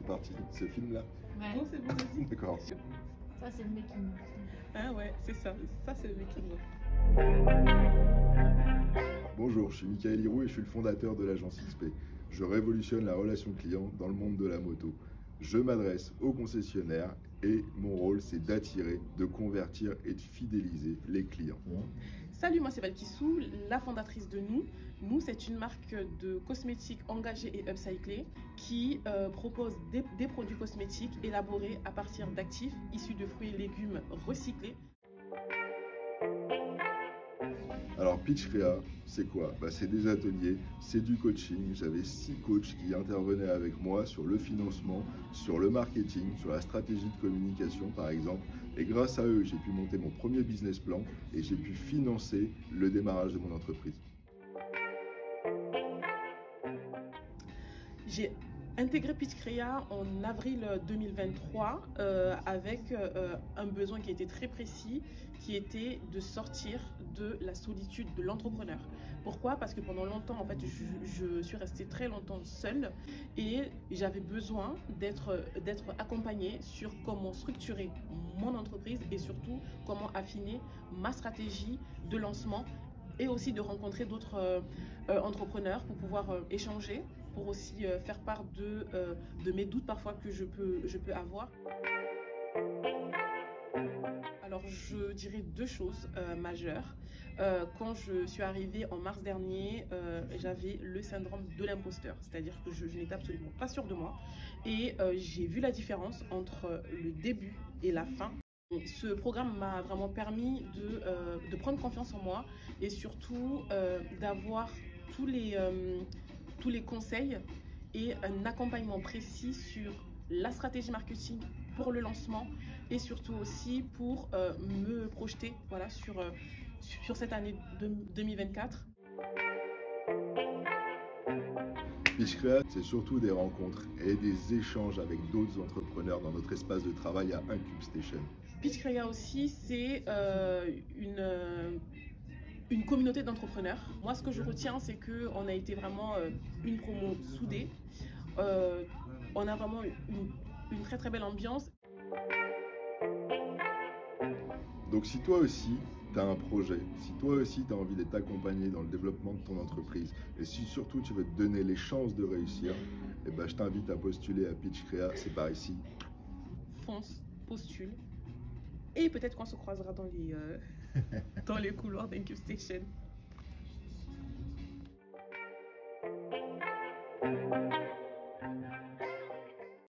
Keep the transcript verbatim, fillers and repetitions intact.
parti. Ce film-là? Ouais. Oh, c'est bon aussi. D'accord. Ça, c'est le making. Ah ouais, c'est ça. Ça, c'est le making. Bonjour, je suis Michael Hiroux et je suis le fondateur de l'agence X P. Je révolutionne la relation client dans le monde de la moto. Je m'adresse aux concessionnaires et mon rôle, c'est d'attirer, de convertir et de fidéliser les clients. Salut, moi c'est Val Kissou, la fondatrice de Nous. Nous, c'est une marque de cosmétiques engagée et upcyclée qui euh, propose des, des produits cosmétiques élaborés à partir d'actifs issus de fruits et légumes recyclés. Alors Pitch Créa, c'est quoi? Bah, c'est des ateliers, c'est du coaching. J'avais six coachs qui intervenaient avec moi sur le financement, sur le marketing, sur la stratégie de communication par exemple. Et grâce à eux, j'ai pu monter mon premier business plan et j'ai pu financer le démarrage de mon entreprise. J'ai intégré Pitch Créa en avril deux mille vingt-trois euh, avec euh, un besoin qui était très précis, qui était de sortir de la solitude de l'entrepreneur. Pourquoi? Parce que pendant longtemps, en fait, je, je suis restée très longtemps seule et j'avais besoin d'être d'être accompagnée sur comment structurer mon entreprise et surtout comment affiner ma stratégie de lancement et aussi de rencontrer d'autres euh, euh, entrepreneurs pour pouvoir euh, échanger, pour aussi euh, faire part de, euh, de mes doutes parfois que je peux, je peux avoir. Alors je dirais deux choses euh, majeures. Euh, quand je suis arrivée en mars dernier, euh, j'avais le syndrome de l'imposteur, c'est-à-dire que je, je n'étais absolument pas sûre de moi et euh, j'ai vu la différence entre le début et la fin. Ce programme m'a vraiment permis de, euh, de prendre confiance en moi et surtout euh, d'avoir tous les, euh, tous les conseils et un accompagnement précis sur la stratégie marketing pour le lancement et surtout aussi pour euh, me projeter voilà, sur, euh, sur cette année deux mille vingt-quatre. Pitch Créa, c'est surtout des rencontres et des échanges avec d'autres entrepreneurs dans notre espace de travail à Incube Station. Pitch Créa aussi, c'est euh, une, euh, une communauté d'entrepreneurs. Moi, ce que je retiens, c'est qu'on a été vraiment euh, une promo soudée. Euh, on a vraiment une, une très très belle ambiance. Donc si toi aussi, tu as un projet, si toi aussi tu as envie d'être accompagné dans le développement de ton entreprise, et si surtout tu veux te donner les chances de réussir, eh ben, je t'invite à postuler à Pitch Créa, c'est par ici. Fonce, postule, et peut-être qu'on se croisera dans les, euh, dans les couloirs d'Incube Station.